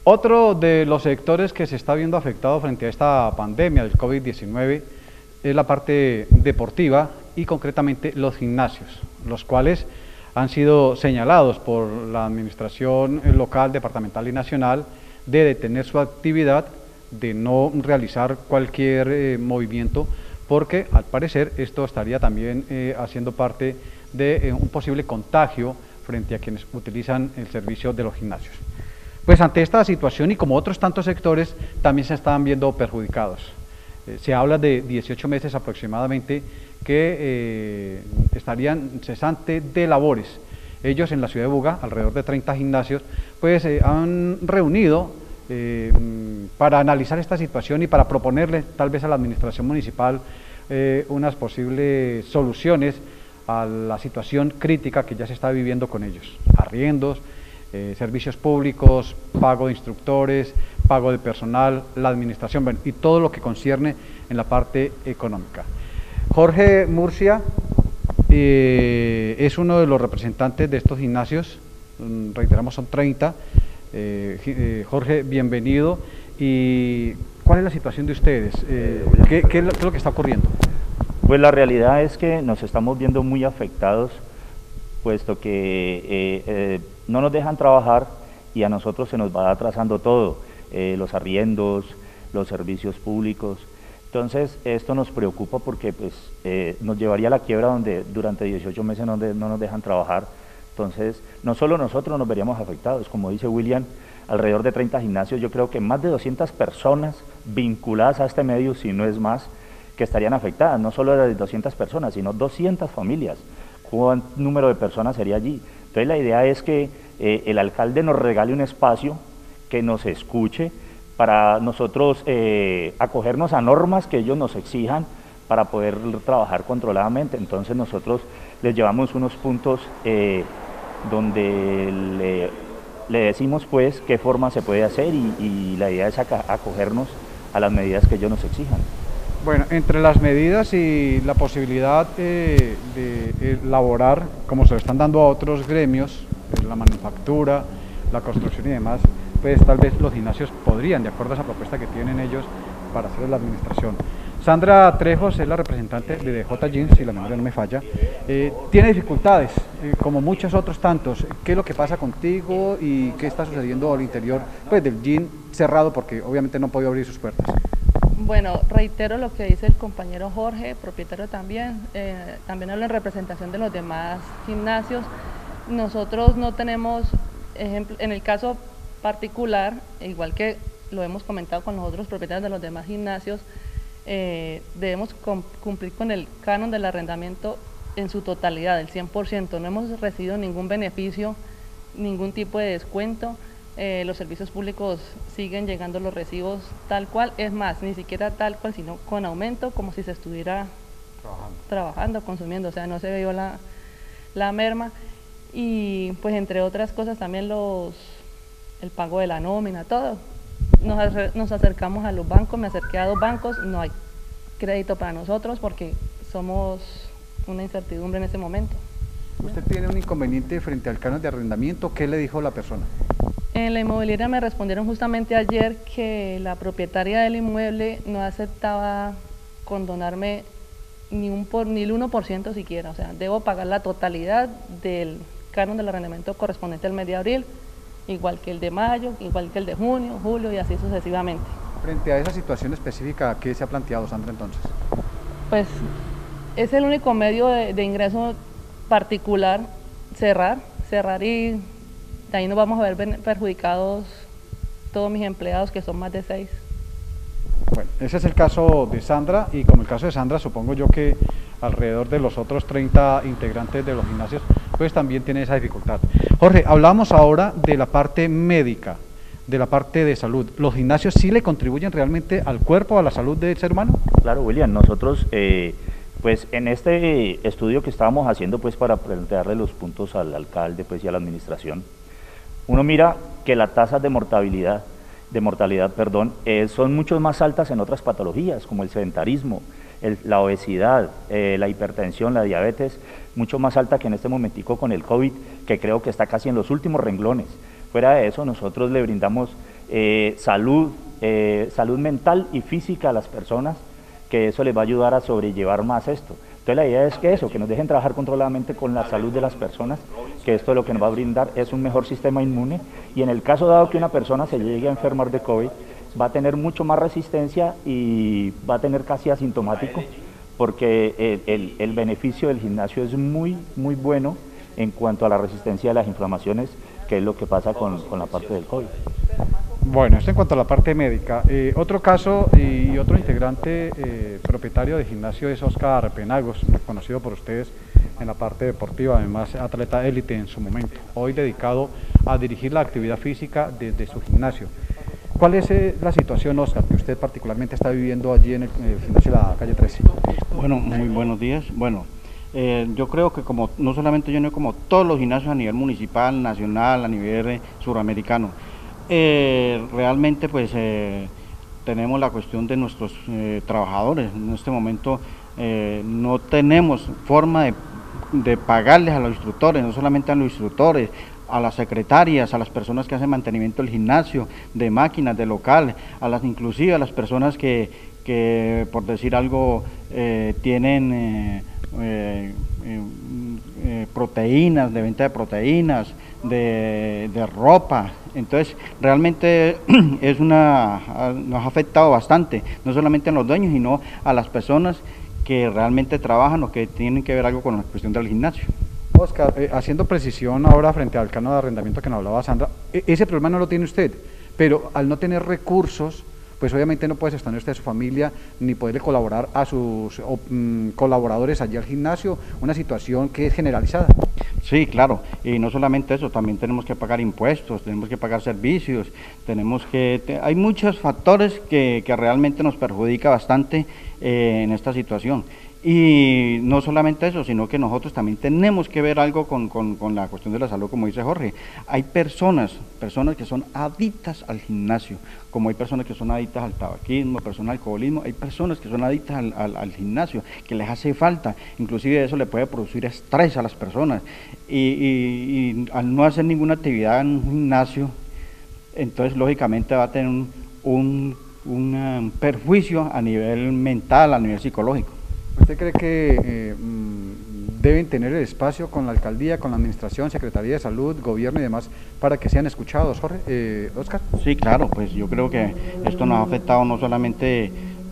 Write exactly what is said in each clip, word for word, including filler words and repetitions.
Otro de los sectores que se está viendo afectado frente a esta pandemia del COVID diecinueve es la parte deportiva y concretamente los gimnasios, los cuales han sido señalados por la administración local, departamental y nacional de detener su actividad, de no realizar cualquier eh, movimiento, porque al parecer esto estaría también eh, haciendo parte de eh, un posible contagio frente a quienes utilizan el servicio de los gimnasios. Pues ante esta situación y como otros tantos sectores también se están viendo perjudicados. Eh, se habla de dieciocho meses aproximadamente que eh, estarían cesantes de labores. Ellos en la ciudad de Buga, alrededor de treinta gimnasios, pues eh, han reunido eh, para analizar esta situación y para proponerle tal vez a la administración municipal eh, unas posibles soluciones a la situación crítica que ya se está viviendo con ellos. Arriendos, eh, servicios públicos, pago de instructores, pago de personal, la administración, bueno, y todo lo que concierne en la parte económica. Jorge Murcia eh, es uno de los representantes de estos gimnasios, reiteramos son treinta. Eh, eh, Jorge, bienvenido. ¿Y cuál es la situación de ustedes? Eh, ¿qué, qué, es lo, ¿Qué es lo que está ocurriendo? Pues la realidad es que nos estamos viendo muy afectados, puesto que eh, eh, no nos dejan trabajar y a nosotros se nos va atrasando todo, eh, los arriendos, los servicios públicos. Entonces esto nos preocupa porque pues, eh, nos llevaría a la quiebra donde durante dieciocho meses no, de, no nos dejan trabajar. Entonces no solo nosotros nos veríamos afectados, como dice William, alrededor de treinta gimnasios, yo creo que más de doscientas personas vinculadas a este medio, si no es más, que estarían afectadas, no solo de doscientas personas, sino doscientas familias. ¿Cuál número de personas sería allí? Entonces la idea es que eh, el alcalde nos regale un espacio, que nos escuche, para nosotros eh, acogernos a normas que ellos nos exijan para poder trabajar controladamente. Entonces nosotros les llevamos unos puntos eh, donde le, le decimos pues qué forma se puede hacer y, y la idea es acogernos a las medidas que ellos nos exijan. Bueno, entre las medidas y la posibilidad eh, de elaborar, como se lo están dando a otros gremios, eh, la manufactura, la construcción y demás, pues tal vez los gimnasios podrían, de acuerdo a esa propuesta que tienen ellos, para hacer la administración. Sandra Trejos es la representante de D J Jeans, si la memoria no me falla, eh, tiene dificultades, eh, como muchos otros tantos. ¿Qué es lo que pasa contigo y qué está sucediendo al interior pues, del jean cerrado, porque obviamente no podía abrir sus puertas? Bueno, reitero lo que dice el compañero Jorge, propietario también, eh, también hablo en representación de los demás gimnasios. Nosotros no tenemos, ejemplo, en el caso particular, igual que lo hemos comentado con los otros propietarios de los demás gimnasios, eh, debemos cumplir con el canon del arrendamiento en su totalidad, el cien por ciento. No hemos recibido ningún beneficio, ningún tipo de descuento. Eh, los servicios públicos siguen llegando los recibos tal cual, es más, ni siquiera tal cual, sino con aumento, como si se estuviera trabajando, trabajando consumiendo, o sea, no se vio la, la merma. Y pues entre otras cosas también los el pago de la nómina, todo. Nos, nos acercamos a los bancos, me acerqué a dos bancos, no hay crédito para nosotros porque somos una incertidumbre en ese momento. ¿Usted tiene un inconveniente frente al canon de arrendamiento? ¿Qué le dijo la persona? En la inmobiliaria me respondieron justamente ayer que la propietaria del inmueble no aceptaba condonarme ni, un por, ni el uno por ciento siquiera, o sea, debo pagar la totalidad del canon del arrendamiento correspondiente al mes de abril, igual que el de mayo, igual que el de junio, julio y así sucesivamente. Frente a esa situación específica, ¿qué se ha planteado, Sandra, entonces? Pues es el único medio de, de ingreso particular, cerrar, cerrar y de ahí nos vamos a ver perjudicados todos mis empleados, que son más de seis. Bueno, ese es el caso de Sandra, y como el caso de Sandra, supongo yo que alrededor de los otros treinta integrantes de los gimnasios, pues también tiene esa dificultad. Jorge, hablamos ahora de la parte médica, de la parte de salud. ¿Los gimnasios sí le contribuyen realmente al cuerpo, a la salud del ser humano? Claro, William, nosotros, eh, pues en este estudio que estábamos haciendo, pues para plantearle los puntos al alcalde, pues y a la administración, uno mira que las tasas de mortalidad, de mortalidad, perdón, eh, son mucho más altas en otras patologías, como el sedentarismo, el, la obesidad, eh, la hipertensión, la diabetes, mucho más alta que en este momentico con el COVID, que creo que está casi en los últimos renglones. Fuera de eso, nosotros le brindamos eh, salud, eh, salud mental y física a las personas, que eso les va a ayudar a sobrellevar más esto. Entonces la idea es que eso, que nos dejen trabajar controladamente con la salud de las personas, que esto lo que nos va a brindar es un mejor sistema inmune, y en el caso dado que una persona se llegue a enfermar de COVID, va a tener mucho más resistencia y va a tener casi asintomático, porque el, el, el beneficio del gimnasio es muy, muy bueno en cuanto a la resistencia de las inflamaciones, que es lo que pasa con, con la parte del COVID. Bueno, esto en cuanto a la parte médica. Eh, otro caso y otro integrante eh, propietario de gimnasio es Oscar Penagos, conocido por ustedes en la parte deportiva, además atleta élite en su momento, hoy dedicado a dirigir la actividad física desde su gimnasio. ¿Cuál es eh, la situación, Oscar, que usted particularmente está viviendo allí en el, en el gimnasio de la calle trece? Bueno, muy buenos días. Bueno, eh, yo creo que como no solamente yo, no como todos los gimnasios a nivel municipal, nacional, a nivel eh, suramericano, eh, realmente pues eh, tenemos la cuestión de nuestros eh, trabajadores. En este momento eh, no tenemos forma de, de pagarles a los instructores, no solamente a los instructores, a las secretarias, a las personas que hacen mantenimiento del gimnasio, de máquinas, de local, a las inclusive a las personas que, que por decir algo, eh, tienen eh, eh, eh, proteínas, de venta de proteínas, de, de ropa. Entonces realmente es una, nos ha afectado bastante, no solamente a los dueños, sino a las personas que realmente trabajan o que tienen que ver algo con la cuestión del gimnasio. Oscar, eh, haciendo precisión ahora frente al canon de arrendamiento que nos hablaba Sandra, e ese problema no lo tiene usted, pero al no tener recursos, pues obviamente no puede sostener usted a su familia, ni poderle colaborar a sus o, mm, colaboradores allí al gimnasio, una situación que es generalizada. Sí, claro, y no solamente eso, también tenemos que pagar impuestos, tenemos que pagar servicios, tenemos que, te, hay muchos factores que, que realmente nos perjudica bastante eh, en esta situación. Y no solamente eso, sino que nosotros también tenemos que ver algo con, con, con la cuestión de la salud, como dice Jorge. Hay personas, personas que son adictas al gimnasio, como hay personas que son adictas al tabaquismo, personas al alcoholismo, hay personas que son adictas al, al, al gimnasio, que les hace falta, inclusive eso le puede producir estrés a las personas. Y, y, y al no hacer ninguna actividad en un gimnasio, entonces lógicamente va a tener un, un, un perjuicio a nivel mental, a nivel psicológico. ¿Usted cree que eh, deben tener el espacio con la alcaldía, con la administración, Secretaría de Salud, gobierno y demás para que sean escuchados, Jorge, eh, Oscar? Sí, claro, pues yo creo que esto nos ha afectado no solamente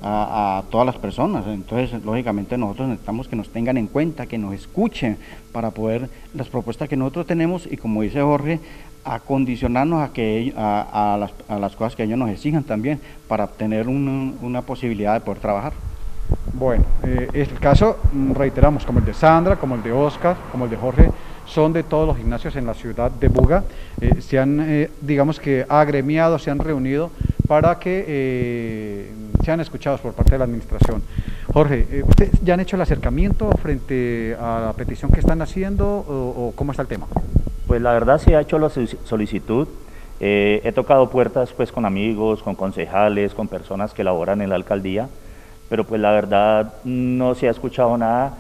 a, a todas las personas, entonces lógicamente nosotros necesitamos que nos tengan en cuenta, que nos escuchen para poder las propuestas que nosotros tenemos y, como dice Jorge, acondicionarnos a, que, a, a, las, a las cosas que ellos nos exijan también para obtener una, una posibilidad de poder trabajar. Bueno, eh, el caso, reiteramos, como el de Sandra, como el de Oscar, como el de Jorge, son de todos los gimnasios en la ciudad de Buga. Eh, se han, eh, digamos que, agremiado, se han reunido para que eh, sean escuchados por parte de la administración. Jorge, eh, ¿ustedes ya han hecho el acercamiento frente a la petición que están haciendo o, o cómo está el tema? Pues la verdad sí ha hecho la solicitud. Eh, he tocado puertas pues con amigos, con concejales, con personas que laboran en la alcaldía, pero pues la verdad no se ha escuchado nada.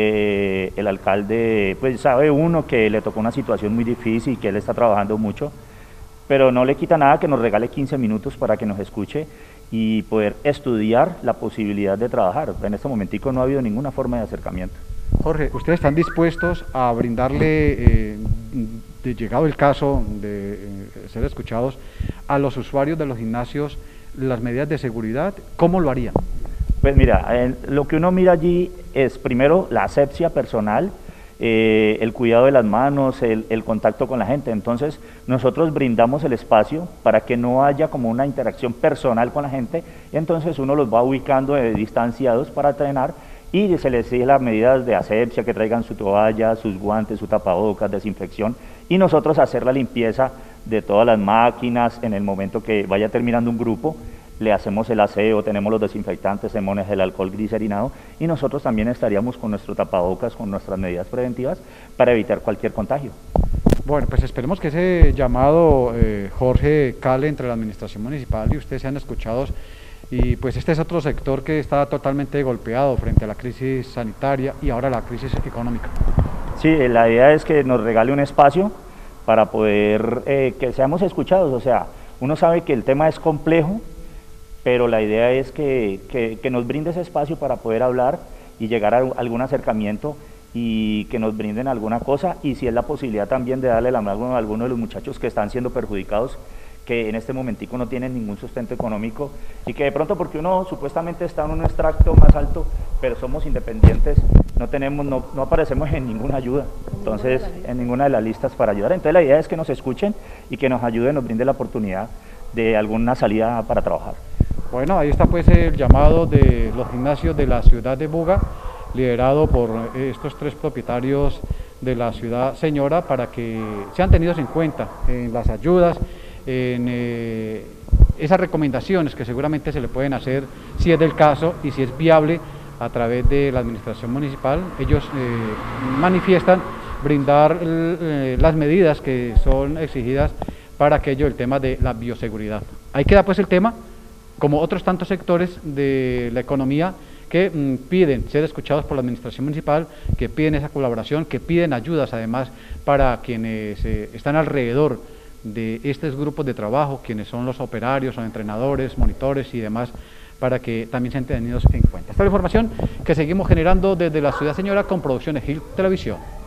Eh, el alcalde, pues sabe uno que le tocó una situación muy difícil, que él está trabajando mucho, pero no le quita nada que nos regale quince minutos para que nos escuche y poder estudiar la posibilidad de trabajar. En este momentico no ha habido ninguna forma de acercamiento. Jorge, ¿ustedes están dispuestos a brindarle, eh, de llegado el caso de eh, ser escuchados, a los usuarios de los gimnasios las medidas de seguridad? ¿Cómo lo harían? Pues mira, eh, lo que uno mira allí es primero la asepsia personal, eh, el cuidado de las manos, el, el contacto con la gente. Entonces nosotros brindamos el espacio para que no haya como una interacción personal con la gente, y entonces uno los va ubicando eh, distanciados para entrenar, y se les exige las medidas de asepsia, que traigan su toalla, sus guantes, su tapabocas, desinfección, y nosotros hacer la limpieza de todas las máquinas. En el momento que vaya terminando un grupo, le hacemos el aseo, tenemos los desinfectantes, tenemos el alcohol glicerinado, y nosotros también estaríamos con nuestro tapabocas, con nuestras medidas preventivas para evitar cualquier contagio. Bueno, pues esperemos que ese llamado, eh, Jorge, cale entre la administración municipal y ustedes sean escuchados, y pues este es otro sector que está totalmente golpeado frente a la crisis sanitaria y ahora la crisis económica. Sí, la idea es que nos regale un espacio para poder eh, que seamos escuchados, o sea, Uno sabe que el tema es complejo, pero la idea es que, que, que nos brinde ese espacio para poder hablar y llegar a algún acercamiento y que nos brinden alguna cosa, y si es la posibilidad también de darle la mano a algunos de los muchachos que están siendo perjudicados, que en este momentico no tienen ningún sustento económico y que de pronto, porque uno supuestamente está en un extracto más alto, pero somos independientes, no tenemos, no, no aparecemos en ninguna ayuda, entonces en ninguna de las listas para ayudar. Entonces la idea es que nos escuchen y que nos ayuden, nos brinden la oportunidad de alguna salida para trabajar. Bueno, ahí está pues el llamado de los gimnasios de la ciudad de Buga, liderado por estos tres propietarios de la ciudad señora, para que sean tenidos en cuenta en las ayudas, en eh, esas recomendaciones que seguramente se le pueden hacer si es del caso y si es viable a través de la administración municipal. Ellos eh, manifiestan brindar eh, las medidas que son exigidas para aquello, el tema de la bioseguridad. Ahí queda pues el tema, como otros tantos sectores de la economía que mmm, piden ser escuchados por la administración municipal, que piden esa colaboración, que piden ayudas además para quienes eh, están alrededor de estos grupos de trabajo, quienes son los operarios, los entrenadores, monitores y demás, para que también sean tenidos en cuenta. Esta es la información que seguimos generando desde la ciudad señora con Producciones Gil Televisión.